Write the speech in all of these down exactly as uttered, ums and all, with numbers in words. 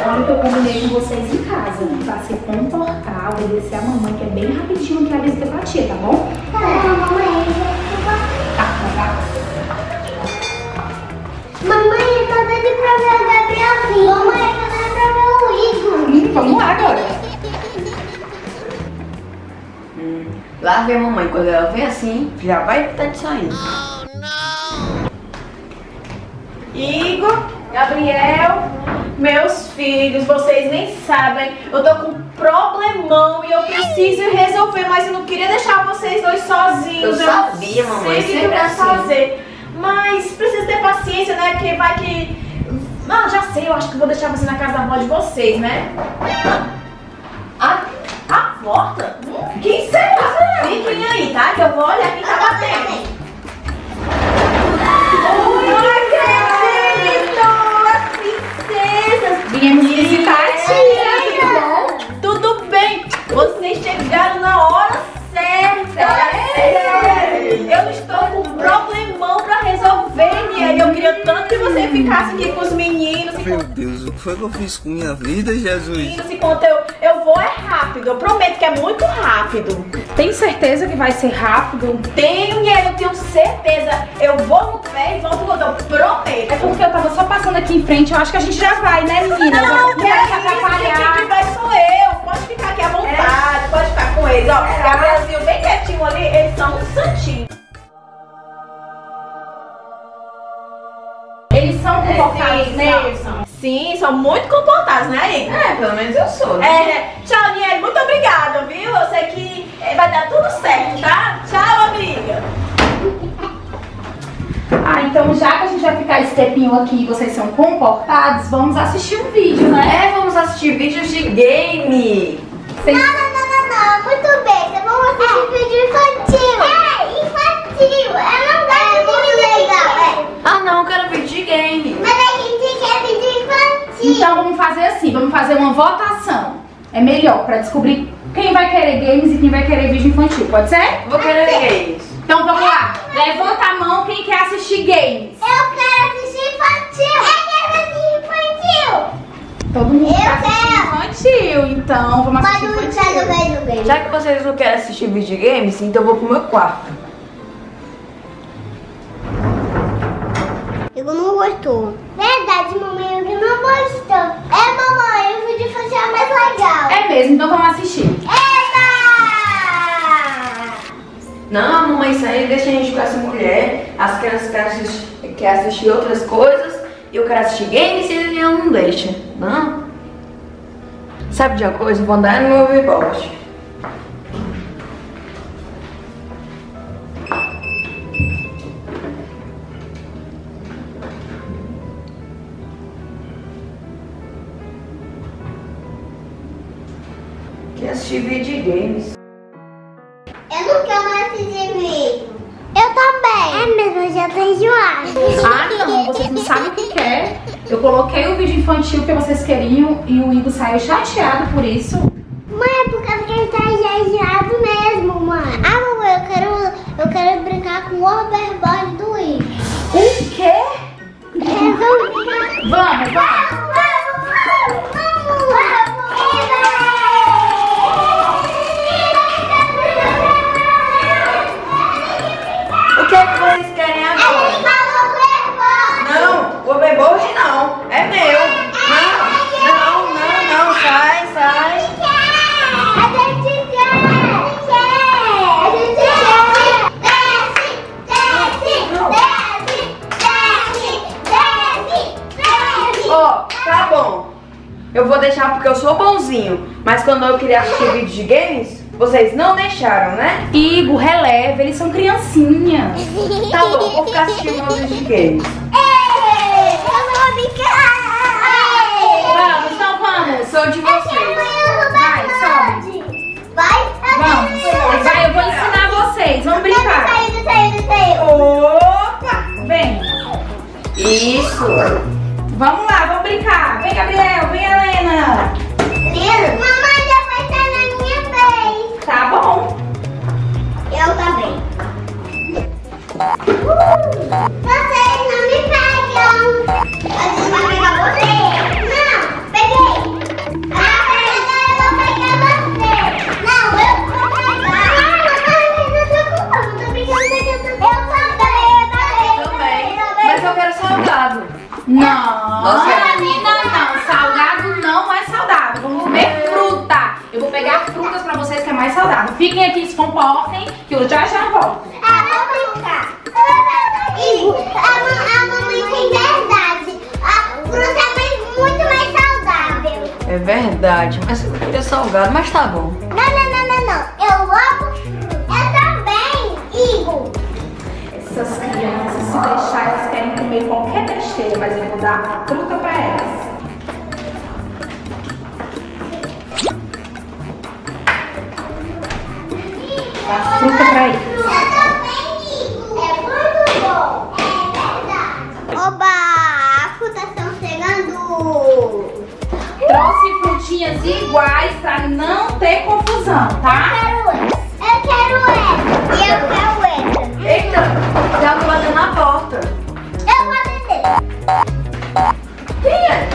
Olha o que eu combinei com vocês em casa. Pra se comportar, obedecer a mamãe, que é bem rapidinho que a visita pra tia, tá bom? Tá, mamãe. Tá, tá. Mamãe, eu tô doida pra ver o Gabrielzinho. Mamãe, eu tô doida pra ver o Igor. Hum, vamos lá agora. Hum, lá vem a mamãe. Quando ela vem assim, já vai estar de saindo. Oh, não! Igor, Gabriel, meus filhos, vocês nem sabem, eu tô com um problemão e eu preciso resolver, mas eu não queria deixar vocês dois sozinhos. Eu sabia, mamãe, sei o que eu sempre vou assim. fazer, mas preciso ter paciência, né? Que vai que... Não, já sei, eu acho que vou deixar você na casa da avó de vocês, né? A, a porta? Quem será? Fiquem aí, tá? Que eu vou olhar quem tá batendo. Oi, não acredito! As princesas! Viemos visitar a tia, tudo bom? Tudo bem? Vocês chegaram na hora certa! É. Eu estou com um problemão pra resolver, e eu queria tanto que você ficasse aqui com os meninos. Meu Deus, o que foi que eu fiz com minha vida, Jesus? Meninos, enquanto eu, eu vou é rápido, eu prometo que é muito rápido. Tem certeza que vai ser rápido? Tenho, e eu tenho certeza. Eu vou no pé e volto quando eu prometo. É porque eu tava só passando aqui em frente, eu acho que a gente já vai, né, meninas? Não, eu que é isso, quem vai sou eu. Pode ficar aqui à vontade, pode ficar com eles. Ó, Gabrielzinho bem quietinho ali, eles são um santinho. Eles são comportados Sim, mesmo? são. Sim, são muito comportados, né, Igor? É, pelo menos eu sou, né? É, tchau, Niel, muito obrigada, viu? Eu sei que vai dar tudo certo, tá? Tchau, amiga. Ah, então já que a gente vai ficar esse tempinho aqui e vocês são comportados, vamos assistir um vídeo, né? É, vamos assistir vídeos de game. Vocês... Não, não, não, não, não. Muito bem, então vamos assistir vídeo infantil. É, infantil. Eu não gosto de vídeo legal, é. Ah, não, eu quero vídeo de game. Mas a gente quer vídeo infantil. Então vamos fazer assim, vamos fazer uma votação. É melhor, pra descobrir quem vai querer games e quem vai querer vídeo infantil, pode ser? Vou querer games. Então vamos lá, levanta a mão quem quer assistir games. Eu quero assistir infantil. Eu quero assistir infantil. Todo mundo Eu quer assistir infantil, então vamos Mas assistir não infantil. sai do beijo beijo. Já que vocês não querem assistir vídeo de games, então eu vou pro meu quarto. Eu não gostou. Verdade, mamãe, eu não gostou. É, mamãe, o vídeo infantil é mais legal. É mesmo, então vamos assistir. Eita! Não, mamãe, isso aí deixa a gente com essa mulher. As crianças querem assistir, querem assistir outras coisas. E eu quero assistir games e eu não deixa. Não. Sabe de uma coisa? Eu vou andar no meu overboard. Quer assistir vídeo de games. Eu não quero mais assistir vídeo. Eu também. É mesmo, eu já tô enjoada. Ah não, vocês não sabem o que quer. Eu coloquei o vídeo infantil que vocês queriam e o Igor saiu chateado por isso. Mãe, é por causa que ele tá enjoado mesmo, mãe. Ah, mamãe, eu quero, eu quero brincar com o overboard do Igor. O quê? É, vamos brincar. Vamos, vamos. Vamos, vamos, vamos. Vamos. O que é que vocês querem agora? Não, o overboard não. É meu. Não, não, não, não. Sai, sai. A gente quer! A gente quer! Desce! Desce! Desce! Desce! Desce! Ó, tá bom. Eu vou deixar porque eu sou bonzinho. Mas quando eu queria assistir vídeo de games, vocês não deixaram, né? Igor, releva, eles são criancinhas. Tá bom, vou ficar assistindo meus vídeos de games. Ei! Eu vou brincar! Vamos, então vamos. Sou de vocês. Vai, sobe. Vai! Vamos. Vai, eu vou ensinar vocês. Vamos brincar. Saiu, saiu, saiu! Opa! Vem. Isso. Vamos lá, vamos brincar. Vem, Gabriel. Vem, Helena. Mamãe, já vai estar na minha vez! Tá bom. Eu também. Uh, vocês não me pegam! A gente vai pegar você! Não! Peguei! Menina, não. Salgado não é saudável. Vamos comer fruta. Eu vou pegar frutas pra vocês que é mais saudável. Fiquem aqui, se comportem, que eu já já volto. Ah, vou brincar. Igor, a, a mamãe tem verdade. A fruta é muito mais saudável. É verdade, mas eu queria salgado, mas tá bom. Não, não, não, não, não. Eu amo fruta. Eu também, Igor. Essas crianças, se deixar, elas querem comer qualquer besteira, mas eu vou dar fruta pra elas. Dá fruta pra eles. Eu também, Igor. É muito bom. É verdade. Oba, as frutas estão chegando. Trouxe frutinhas iguais pra não ter confusão, tá? Eu quero essa. E eu quero essa. Eita, tem alguém batendo na porta. Eu vou descer. Quem é?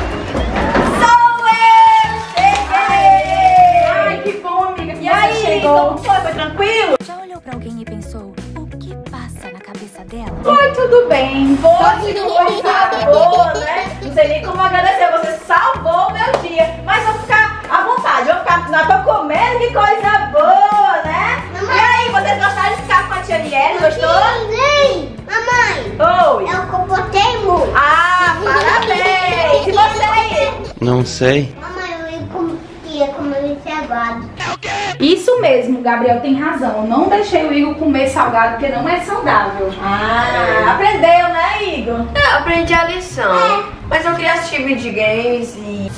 Sou eu! Cheguei! Ai, que bom, amiga. E aí, como foi? Foi tranquilo? Já olhou pra alguém e pensou o que passa na cabeça dela? Foi tudo bem. Foi, coisa boa, né? Não sei nem como agradecer, você salvou o meu dia. Mas vou ficar à vontade, vou ficar na tô comendo, que coisa boa, né? Mamãe. E aí, vocês gostaram de ficar com a tia Liele? Gostou? Sim, mamãe. Oi! Eu comportei muito. Ah, parabéns! E você aí? Não sei. Mamãe, eu ia comer como eu disse agora. Isso mesmo, Gabriel tem razão. Eu não deixei o Igor comer salgado porque não é saudável. Ah, aprendeu, né, Igor? É, aprendi a lição. Mas eu queria assistir videogames e.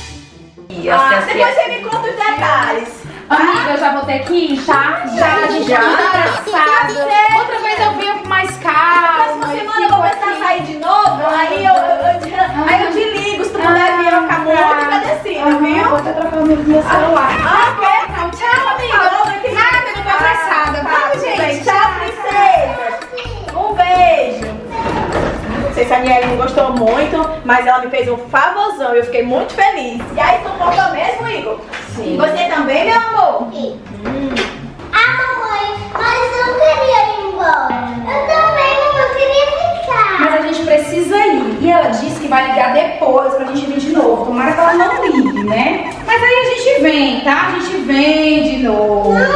e Ah, assistir depois você me conta os detalhes. Amiga, eu já vou ter que ir, tá? Já, a gente Já? tá muito apressado. Outra vez eu venho com mais calma. Próxima e semana eu fico vou começar a aqui. sair de novo, aí eu, eu, eu- aí eu te ligo, se tu puder vir, eu vou ficar muito agradecida, Aham, viu? Vou até trocar o meu, meu celular. Ah, ok, então tchau, amiga. Nada, eu não tô apressada. Tá, Vamos, tudo bem. gente. Tchau, princesa. Um beijo. Não sei se a Niele gostou muito, mas ela me fez um favorzão e eu fiquei muito feliz. E aí, tu voltou mesmo, Igor? Sim. E você também, meu amor? Sim. Ah, mamãe, mas eu não queria ir embora. Eu também, mamãe, eu queria ficar. Mas a gente precisa ir. E ela disse que vai ligar depois pra gente vir de novo. Tomara que ela não ligue, né? Mas aí a gente vem, tá? A gente vem de novo.